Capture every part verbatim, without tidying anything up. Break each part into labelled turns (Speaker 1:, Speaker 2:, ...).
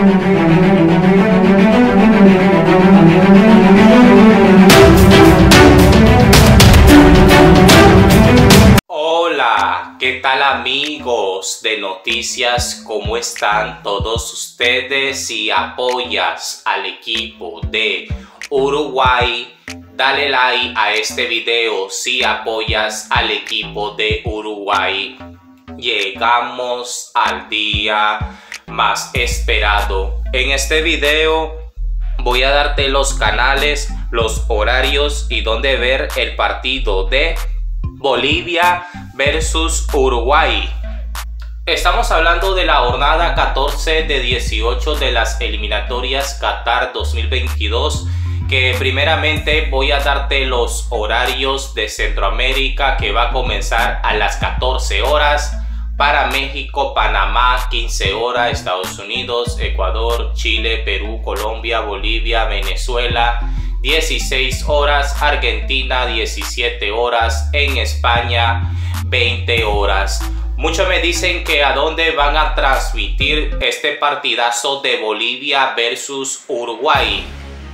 Speaker 1: Hola, ¿qué tal amigos de noticias? ¿Cómo están todos ustedes? Si apoyas al equipo de Uruguay, dale like a este video. Si apoyas al equipo de Uruguay, llegamos al día más esperado. En este video voy a darte los canales, los horarios y dónde ver el partido de Bolivia versus Uruguay. Estamos hablando de la jornada catorce de dieciocho de las eliminatorias Qatar dos mil veintidós, que primeramente voy a darte los horarios de Centroamérica, que va a comenzar a las catorce horas para México, Panamá, quince horas, Estados Unidos, Ecuador, Chile, Perú, Colombia, Bolivia, Venezuela, dieciséis horas, Argentina, diecisiete horas, en España, veinte horas. Muchos me dicen que a dónde van a transmitir este partidazo de Bolivia versus Uruguay.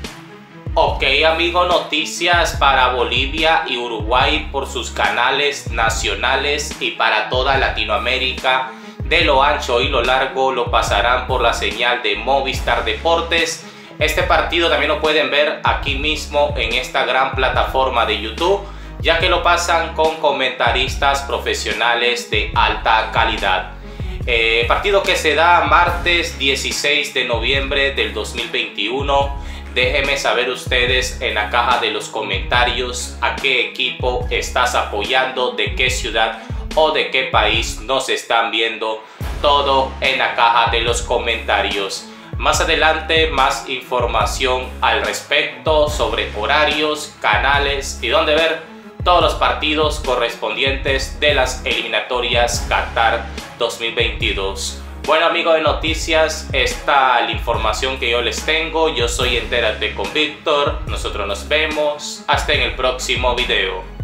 Speaker 1: Ok, amigo, noticias para Bolivia y Uruguay por sus canales nacionales y para toda Latinoamérica. De lo ancho y lo largo lo pasarán por la señal de Movistar Deportes. Este partido también lo pueden ver aquí mismo en esta gran plataforma de YouTube, ya que lo pasan con comentaristas profesionales de alta calidad. Eh, partido que se da martes dieciséis de noviembre del dos mil veintiuno. Déjenme saber ustedes en la caja de los comentarios a qué equipo estás apoyando, de qué ciudad o de qué país nos están viendo. Todo en la caja de los comentarios. Más adelante más información al respecto sobre horarios, canales y dónde ver todos los partidos correspondientes de las eliminatorias Qatar dos mil veintidós. Bueno, amigos de noticias, esta es la información que yo les tengo. Yo soy Entérate con Víctor. Nosotros nos vemos hasta en el próximo video.